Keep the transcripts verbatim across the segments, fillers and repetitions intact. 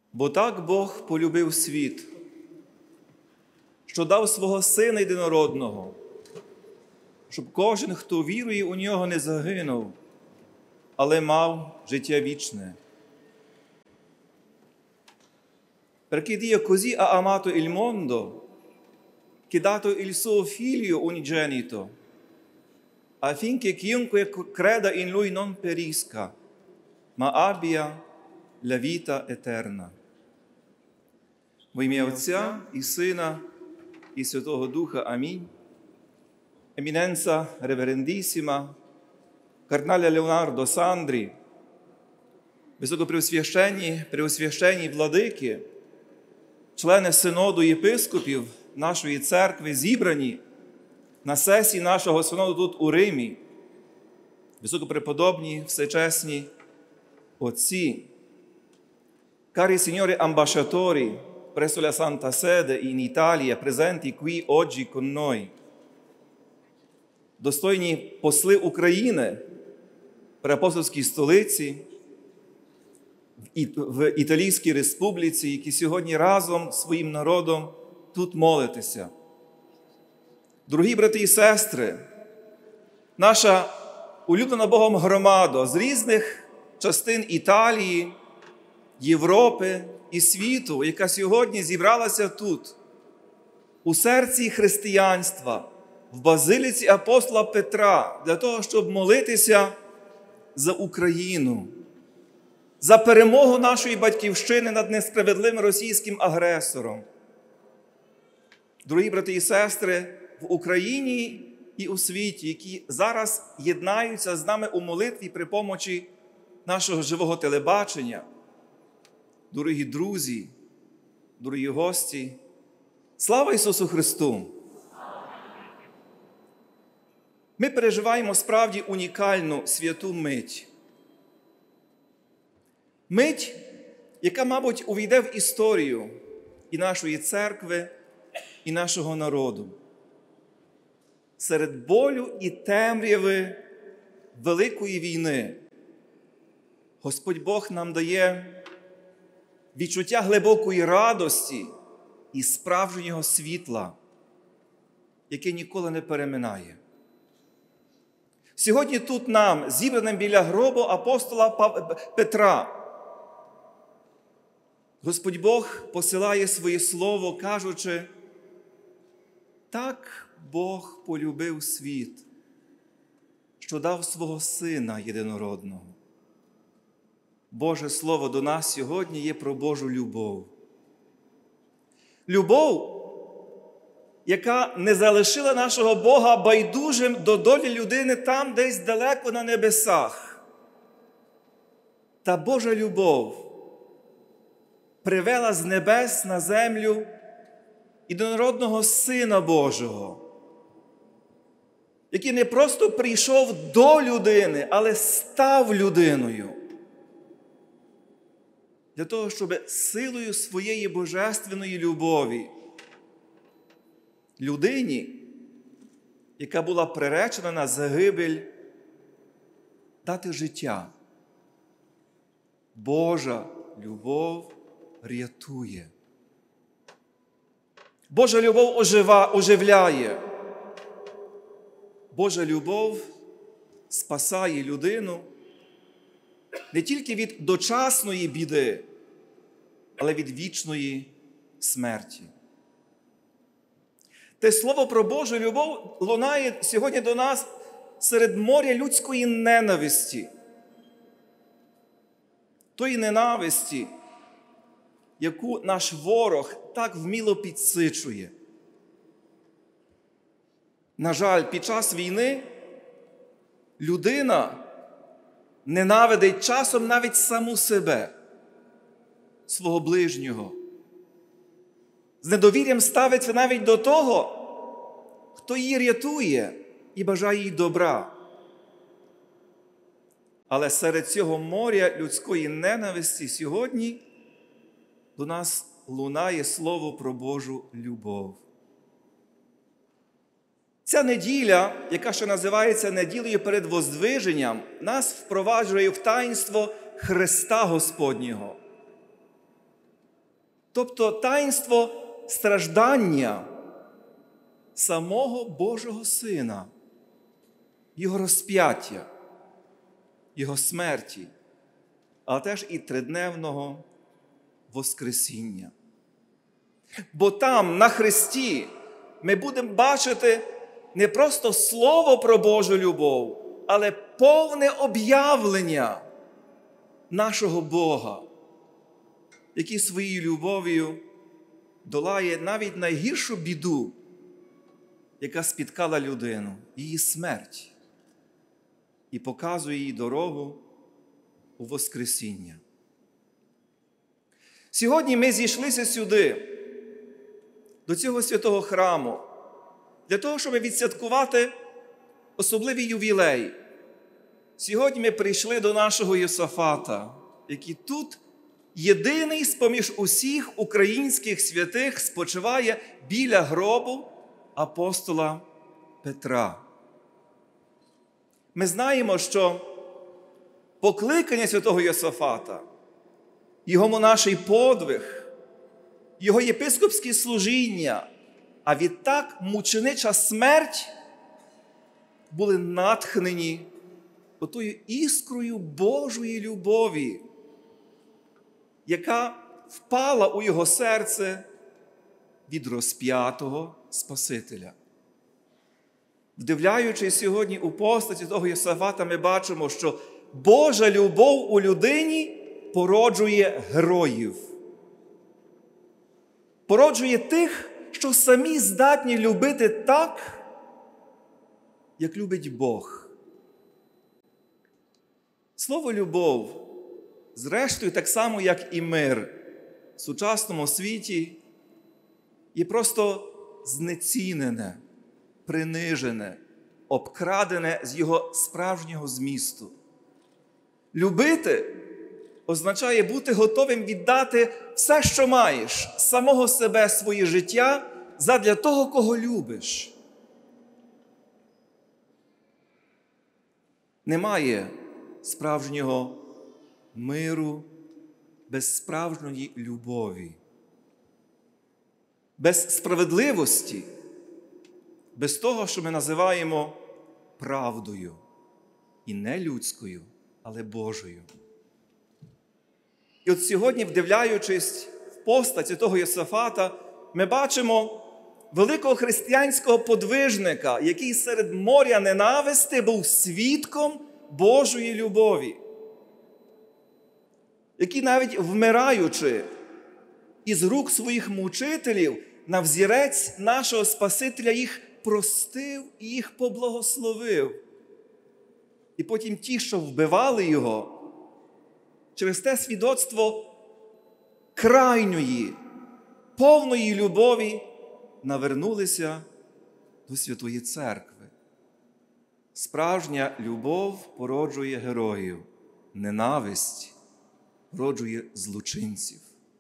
Бо так Бог полюбив світ, що дав свого Сина єдинородного, щоб кожен, хто вірує у Нього, не загинув, але мав життя вічне. Perché Dio così ha amato il mondo, che ha dato il suo Figlio unigenito, affinché chiunque creda in Lui non perisca, ma abbia la vita eterna. Во ім'я Отця і Сина і Святого Духа. Амінь. Еміненса реверендісіма, кардинале Леонардо Сандрі, високопреосвященні, преосвященні владики, члени синоду єпископів нашої церкви, зібрані на сесії нашого синоду тут у Римі, високопреподобні, всечесні отці, cari signori ambasciatori presso la Santa Sede in Italia, presenti qui oggi con noi, достойні посли України при апостольській столиці, в Італійській республіці, які сьогодні разом з своїм народом тут молитеся. Дорогі брати і сестри, наша улюблена Богом громада з різних частин Італії, Європи і світу, яка сьогодні зібралася тут, у серці християнства, в базиліці апостола Петра, для того, щоб молитися за Україну, за перемогу нашої батьківщини над несправедливим російським агресором. Дорогі брати і сестри, в Україні і у світі, які зараз єднаються з нами у молитві при помочі нашого живого телебачення, дорогі друзі, дорогі гості, слава Ісусу Христу! Ми переживаємо справді унікальну святу мить. Мить, яка, мабуть, увійде в історію і нашої церкви, і нашого народу. Серед болю і темряви великої війни Господь Бог нам дає відчуття глибокої радості і справжнього світла, яке ніколи не переминає. Сьогодні тут нам, зібраним біля гробу апостола Петра, Господь Бог посилає своє слово, кажучи: так Бог полюбив світ, що дав свого Сина єдинородного. Боже Слово до нас сьогодні є про Божу любов. Любов, яка не залишила нашого Бога байдужим до долі людини там, десь далеко на небесах. Та Божа любов привела з небес на землю єдинородного Сина Божого, який не просто прийшов до людини, але став людиною. Для того, щоб силою своєї божественної любові людині, яка була приречена на загибель, дати життя. Божа любов рятує. Божа любов ожива, оживляє. Божа любов спасає людину не тільки від дочасної біди, але від вічної смерті. Те слово про Божу любов лунає сьогодні до нас серед моря людської ненависті. Тої ненависті, яку наш ворог так вміло підсичує. На жаль, під час війни людина ненавидить часом навіть саму себе, свого ближнього. З недовір'ям ставиться навіть до того, хто її рятує і бажає їй добра. Але серед цього моря людської ненависті сьогодні до нас лунає слово про Божу любов. Ця неділя, яка ще називається неділею перед Воздвиженням, нас впроваджує в таїнство Христа Господнього. тобто таїнство страждання самого Божого Сина, Його розп'яття, Його смерті, але теж і тридневного Воскресіння. Бо там, на Христі, ми будемо бачити не просто слово про Божу любов, але повне об'явлення нашого Бога, який своєю любов'ю долає навіть найгіршу біду, яка спіткала людину, її смерть, і показує їй дорогу у Воскресіння. Сьогодні ми зійшлися сюди, до цього святого храму, для того, щоб відсвяткувати особливий ювілей. Сьогодні ми прийшли до нашого Йосафата, який тут єдиний з-поміж усіх українських святих спочиває біля гробу апостола Петра. Ми знаємо, що покликання святого Йосафата, його монаший подвиг, його єпископське служіння, а відтак мученича смерть були натхнені отою іскрою Божої любові, яка впала у його серце від розп'ятого Спасителя. Вдивляючись сьогодні у постаті того Йосафата, ми бачимо, що Божа любов у людині породжує героїв. Породжує тих, що самі здатні любити так, як любить Бог. Слово «любов», зрештою, так само, як і мир, в сучасному світі є просто знецінене, принижене, обкрадене з його справжнього змісту. Любити означає бути готовим віддати все, що маєш, самого себе, своє життя, задля того, кого любиш. Немає справжнього миру без справжньої любові, без справедливості, без того, що ми називаємо правдою. І не людською, але Божою. І от сьогодні, вдивляючись в постать святого Йосафата, ми бачимо великого християнського подвижника, який серед моря ненависти був свідком Божої любові, який навіть вмираючи із рук своїх мучителів, на взірець нашого Спасителя їх простив і їх поблагословив. І потім ті, що вбивали його, через те свідоцтво крайньої, повної любові навернулися до Святої Церкви. Справжня любов породжує героїв, ненависть породжує злочинців.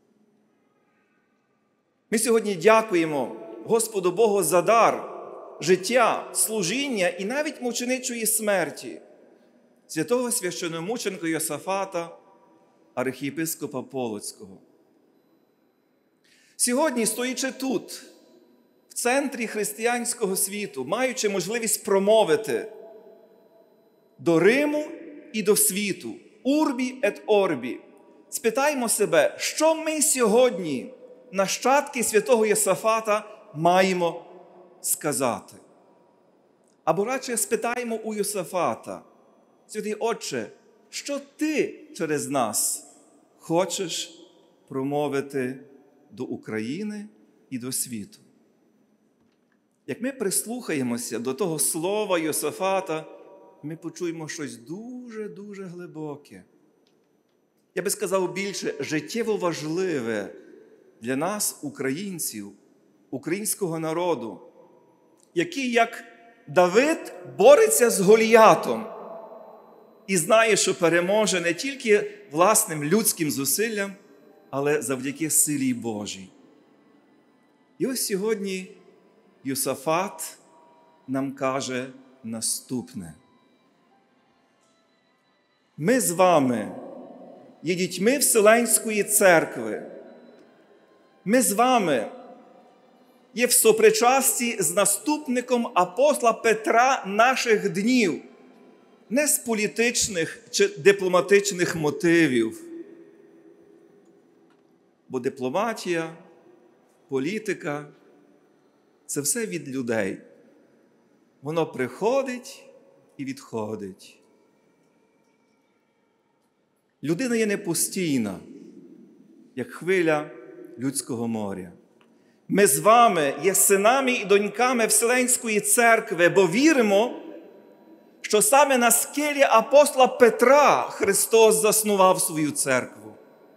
Ми сьогодні дякуємо Господу Богу за дар життя, служіння і навіть мученичої смерті святого священномученика Йосафата, архієпископа Полоцького. Сьогодні, стоячи тут, в центрі християнського світу, маючи можливість промовити до Риму і до світу, урбі ет орбі, спитаймо себе, що ми сьогодні, нащадки святого Йосафата, маємо сказати. Або радше спитаємо у Йосафата: Святий Отче, що ти через нас хочеш промовити до України і до світу? Як ми прислухаємося до того слова Йосафата, ми почуємо щось дуже-дуже глибоке. Я би сказав більше, життєво важливе для нас, українців, українського народу, який, як Давид, бореться з Голіятом і знає, що переможе не тільки власним людським зусиллям, але завдяки силі Божій. І ось сьогодні Йосафат нам каже наступне. Ми з вами є дітьми Вселенської церкви, Ми з вами є в сопричасті з наступником апостола Петра наших днів, не з політичних чи дипломатичних мотивів. Бо дипломатія, політика – це все від людей. Воно приходить і відходить. Людина є непостійна, як хвиля людського моря. Ми з вами є синами і доньками Вселенської церкви, бо віримо, що саме на скелі апостола Петра Христос заснував свою церкву.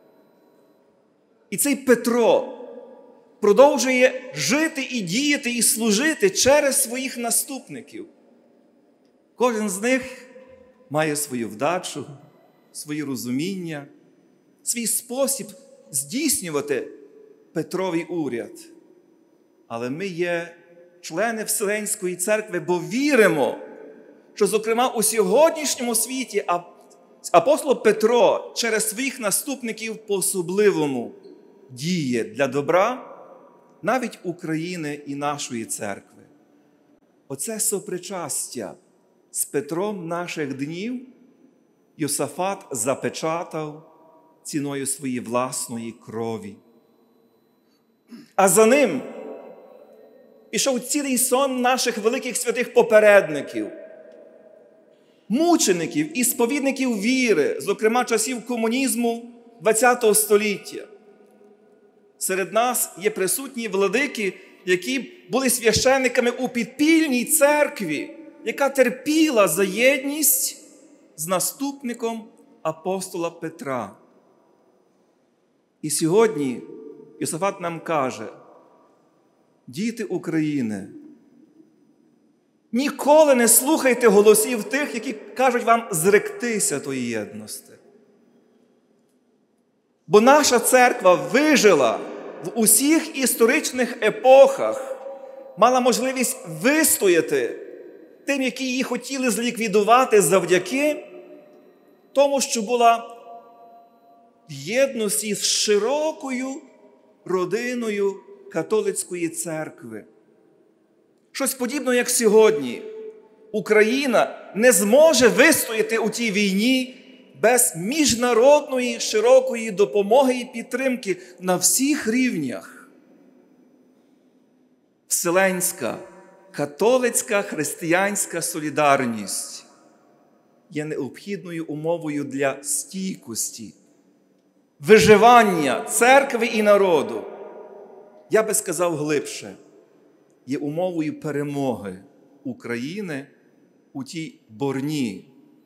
І цей Петро продовжує жити і діяти, і служити через своїх наступників. Кожен з них має свою вдачу, своє розуміння, свій спосіб здійснювати Петровий уряд. Але ми є члени Вселенської церкви, бо віримо, що, зокрема, у сьогоднішньому світі апостол Петро через своїх наступників по-особливому діє для добра навіть України і нашої церкви. Оце сопричастя з Петром наших днів Йосафат запечатав ціною своєї власної крові. А за ним пішов цілий сон наших великих святих попередників, мучеників і сповідників віри, зокрема часів комунізму ХХ століття. Серед нас є присутні владики, які були священниками у підпільній церкві, яка терпіла за єдність з наступником апостола Петра. І сьогодні Йосафат нам каже: діти України, ніколи не слухайте голосів тих, які кажуть вам зректися тої єдності. Бо наша церква вижила в усіх історичних епохах, мала можливість вистояти тим, які її хотіли зліквідувати завдяки тому, що була в єдності з широкою родиною католицької церкви. Щось подібне, як сьогодні. Україна не зможе вистояти у тій війні без міжнародної широкої допомоги і підтримки на всіх рівнях. Вселенська, католицька, християнська солідарність є необхідною умовою для стійкості, виживання церкви і народу. Я би сказав глибше, є умовою перемоги України у тій борні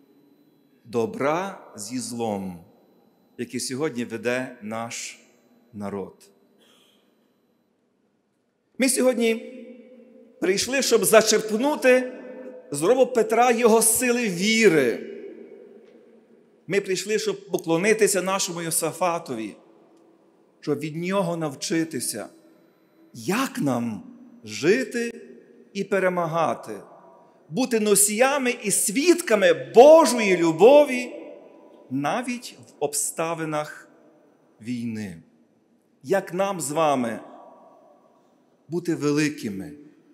добра зі злом, який сьогодні веде наш народ. Ми сьогодні прийшли, щоб зачерпнути з робу Петра його сили віри. Ми прийшли, щоб поклонитися нашому Йосафатові, щоб від нього навчитися, як нам жити і перемагати, бути носіями і свідками Божої любові навіть в обставинах війни. Як нам з вами бути великими.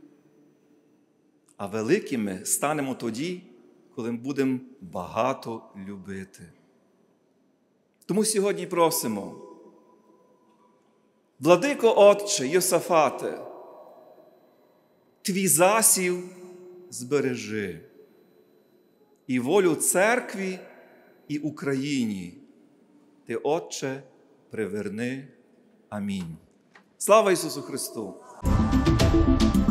А великими станемо тоді, коли ми будемо багато любити. Тому сьогодні просимо: Владико Отче Йосафате, твій засів збережи і волю церкві і Україні ти, Отче, приверни. Амінь. Слава Ісусу Христу!